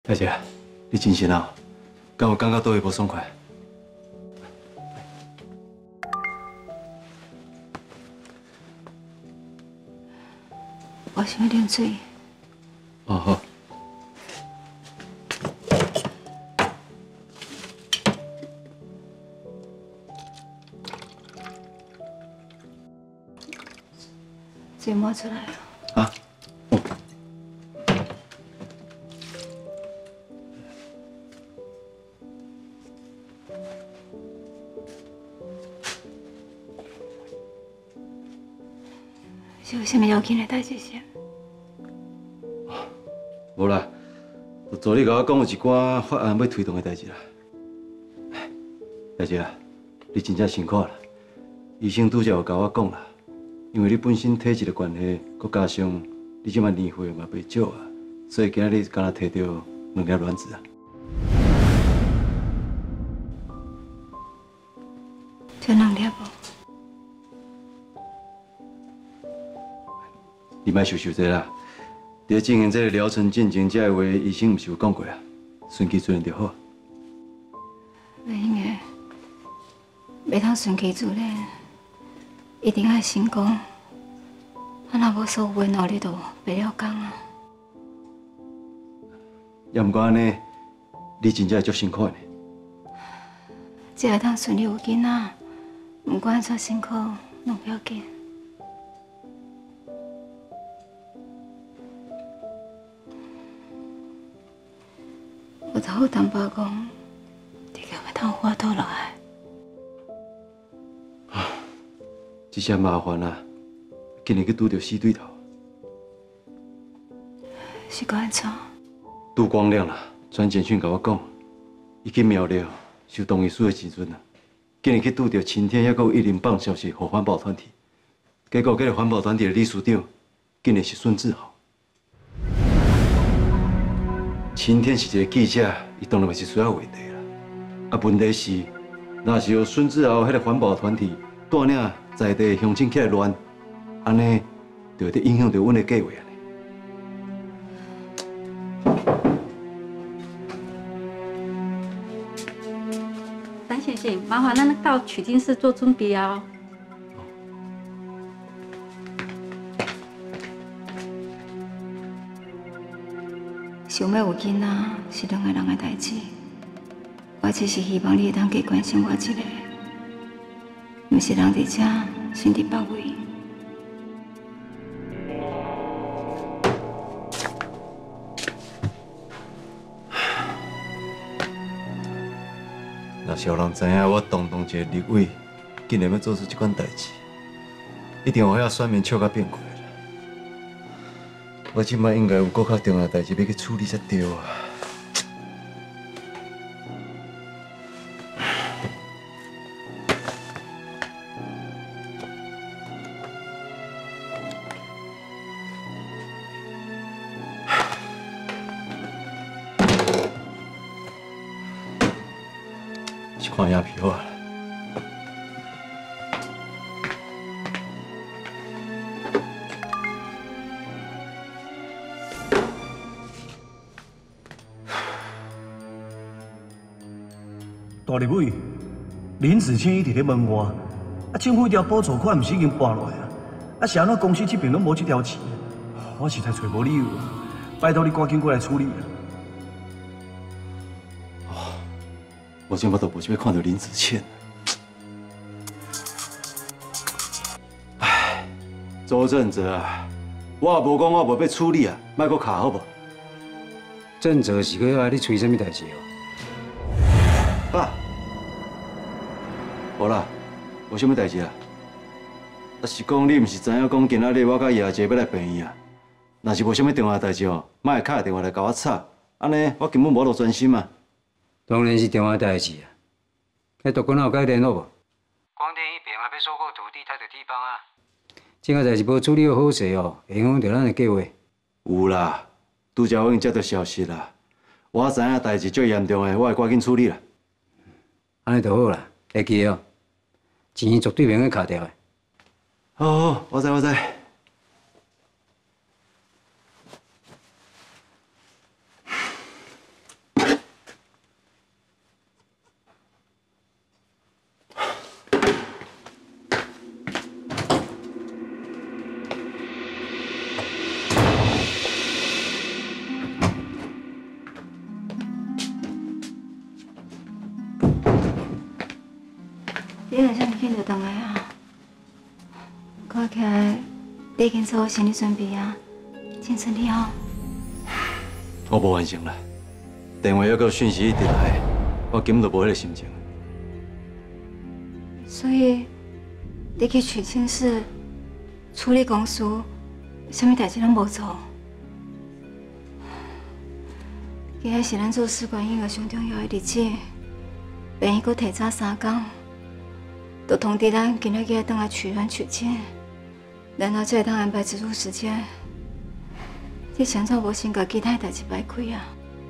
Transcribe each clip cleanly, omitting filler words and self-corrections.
大姐，你真心啊，敢有感觉倒位无爽快？ 我想要啉水。 哦好。 水摸出来了。 啊。哦。 是有啥物要紧的代志先？ 无啦，就助理甲我讲有一寡法案要推动的代志啦。大姐啊，你真正辛苦啦！医生拄则有甲我讲啦，因为你本身体质的关系，佮加上你即摆年岁嘛袂少啊，所以今仔日敢若摕到2粒卵子啊。 就2粒无？ 你莫想这啦，在进行这个疗程进前，这个话医生毋是有讲过啊，顺其自然就好。 袂用的，袂通顺其自然，一定爱成功。啊，若无所有的努力都白了工啊。 也毋过安尼，你真正会足辛苦的呢。 只要通顺利有囡仔，毋管安怎辛苦，拢不要紧。有头好担保讲，你敢要通活倒落来？ 这些麻烦啊，今日去拄着死对头。 是个安怎？ 杜光亮啦，传简讯甲我讲，伊去苗栗收同意书的时阵啊，今日去拄着青天，还阁有一人放消息给环保团体，结果，这个环保团体的理事长，竟然是孙志豪。青天是一个记者，伊当然嘛是需要话题啦。啊，问题是，若是由孙志豪迄个环保团体带领在地乡亲起来乱，安尼就会影响到阮的计划啊。 张先生，麻烦咱到取经室做准备哦。 想要有囡仔是2个人的代志，我只是希望你会当加关心我一下，毋是人伫遮，心伫别位。 若是有人知影我动一个立委，竟然要做出这款代志，一定有遐选民笑甲变过啦。我即摆应该有更较重要的代志要去处理才对啊。一看眼皮好啊。 大立委林子谦伊伫咧问我，政府迄条补助款毋是已经拨落来啊？是安怎公司这边拢无这条钱？我实在找无理由啊！拜托你赶紧过来处理啊！ 我今巴都无想要看到林子谦。唉，周正哲啊，我也无讲我无要处理啊，莫搁卡好无？ 正哲是要爱你催什么代志哦？ 爸，无啦，无啥物代志啊。啊是讲你毋是知影讲今仔日我甲爷姐要来病院啊？若是无啥物重要代志哦，莫会敲电话来甲我吵，安尼我根本无落专心啊。 当然是重要代志啊！迄杜军有甲你联络无？光电迄边嘛要收购土地，拆着地方啊。这个代志无处理好势哦，会影响到咱的计划。 有啦，拄则我已经接到消息啦。我知影代志最严重的，我会赶紧处理啦。 安尼就好啦，会记哦。钱绝对袂用卡掉的。 好，我知。 你为什么紧就回来啊？看起来你已经做好心理准备啊，精神你好。 我无完成啦，电话还有讯息一直来，我根本就无迄个心情。 所以你去取经室处理公事，什么代志拢无做。今日是咱做试管婴儿上重要的日子，病院阁提早3天，就通知咱今日要回来取卵取精，然后才会当安排植入时间。你现在无先把其他代志摆开啊？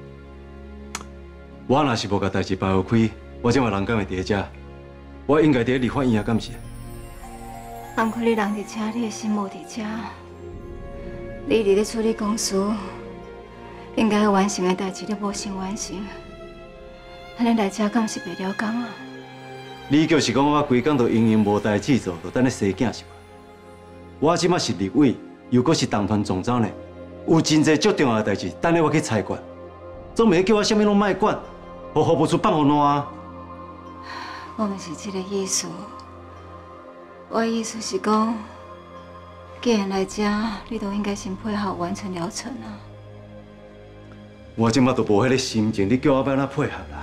我若是无把代志摆开，我今晚人敢会伫遮？我应该伫立法院啊，敢是？ 毋过你人伫遮，你的心无伫遮。你伫咧处理公事，应该要完成的代志你无先完成，安尼来遮敢是袂了工啊？ 你就是讲我规工都营营无代志做，就等咧生囝是无？我即马是立委，又阁是党团总召呢，有真侪足重要的代志等咧我去裁决，总袂叫我啥物拢莫管，互服务处放互烂啊！ 我毋是这个意思，我的意思是讲，既然来遮，你都应该先配合完成疗程啊。 我即马都无迄个心情，你叫我要怎配合啦？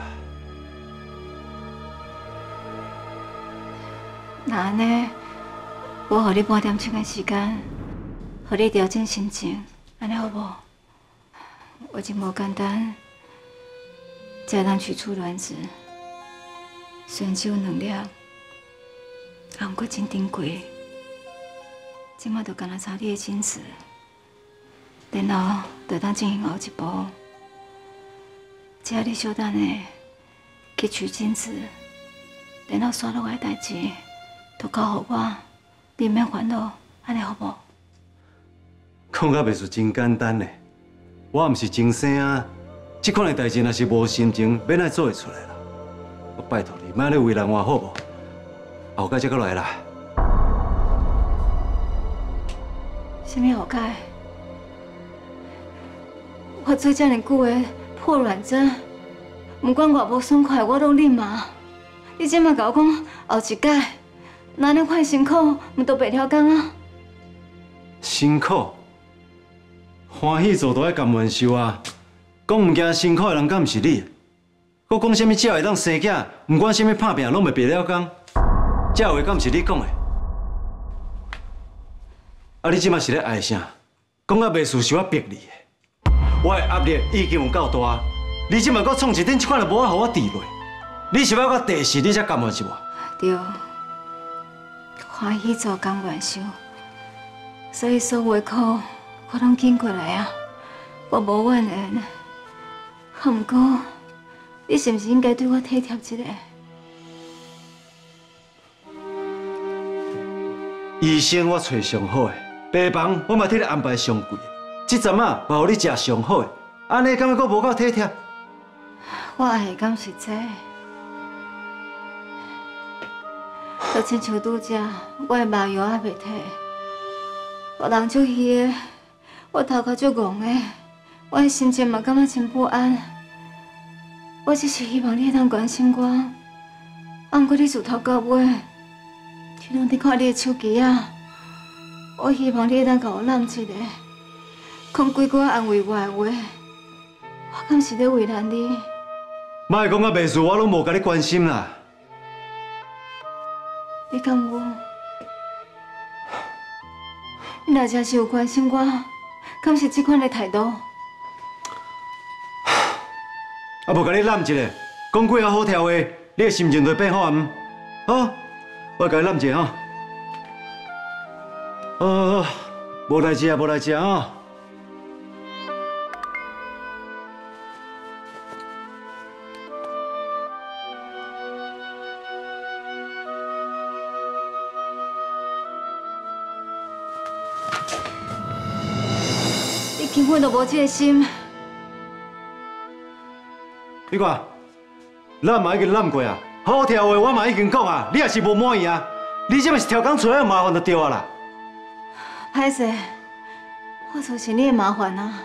那安尼，我予你半点钟的时间，予你调整心情，安尼好无？我真无简单，才能取出卵子。虽然只有2粒，但过真珍贵。即马就干那查你的精子，然后就当进行后一步。只要你小等的去取精子，然后刷落来的代志，都交互我，你免烦恼，安尼好无？ 讲到袂是真简单呢，我毋是精生啊，这款的代志若是无心情，免来做会出来啦。我拜托你，莫咧为难我好无？后盖再过来啦。 什么后盖？我做遮尔久的破卵针，不管偌无爽快，我拢忍啊。你即马甲我讲后一届，那恁款辛苦，毋都白了工啊？ 辛苦，欢喜做都爱甘愿受啊！讲毋惊辛苦的人，敢毋是你？我讲啥物只要会当生囝，毋管啥物拍拼，拢袂白了工。这话敢毋是你讲的？啊，你即马是咧爱啥？讲啊袂输是我逼你的。我的压力已经有够大，你即马搁创一顶，即款就无法互我治落。你是要我第4，你才甘愿是无？ 对，欢喜做甘愿受，所以所有的苦我拢经过来啊，我无怨言。毋过，你是毋是应该对我体贴一下？ 医生我找上好的，病房我嘛替你安排上贵的，这阵啊嘛互你食上好的，安尼敢会阁无够体贴？ 我爱的敢是这？就亲像拄则，我的麻药还袂退，我人足虚的，我头壳足戆的，我的心情嘛感觉真不安。我只是希望你会当关心我，啊，毋过你自头到尾，天拢伫看你的手机啊。我希望你会当甲我揽一下，讲几句安慰我的话。我敢是咧为难你？ 莫讲啊袂输，我拢无甲你关心啦。 你敢有？你若真是有关心我，敢是这款的态度？ 啊，无甲你揽一下，讲几啊好听话，你的心情就会变好啊！好，我甲你揽一下哦。无代志啊，无代志啊。 你根本就无这个心。 你看，揽嘛已经揽过啊，好听话我嘛已经讲啊，你也是无满意啊。你这嘛是挑工出来麻烦就对啊啦。 歹势，我造成你的麻烦啊。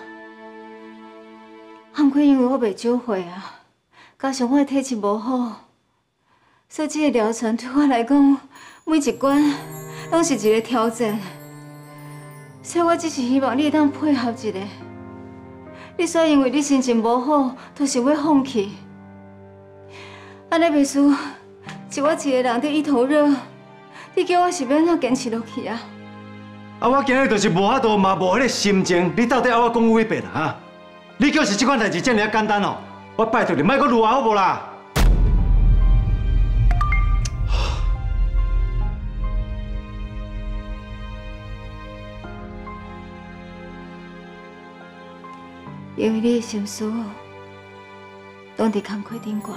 啊，不过因为我袂少岁啊，加上我的体质无好， 所以这个疗程对我来讲，每一关拢是一个挑战。所以我只是希望你会当配合一下。你煞因为你心情无好，就是要放弃。安尼袂输，是我一个人在一头热，你叫我是要安怎坚持落去啊？ 啊，我今日就是无法度嘛，无迄个心情，你到底要我讲几遍啦？哈！你就是这款代志这么简单哦，我拜托你，莫阁愈好无啦？ 因为你的心思拢伫工课顶悬，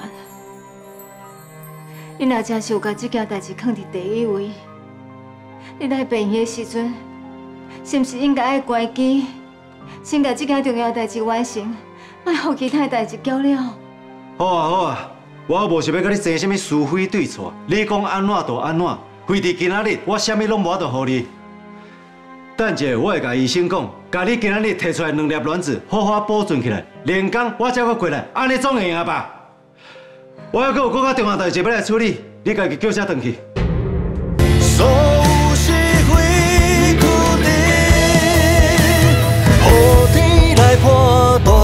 你若真是有把这件代志放伫第一位，你来病院的时阵，是毋是应该爱关机，先把这件重要代志完成，莫让其他代志搅了。 好啊好啊，我无想要甲你争什么是非对错，你讲安怎就安怎，非伫今仔日我啥物拢无法度互你。等者我会甲医生讲，甲你今仔日摕出来2粒卵子，好好保存起来，连工我才阁过来，安尼总会赢吧？我还阁有更较重要代志要来处理，你家己叫车转去。 所有是非决定，雨天来破。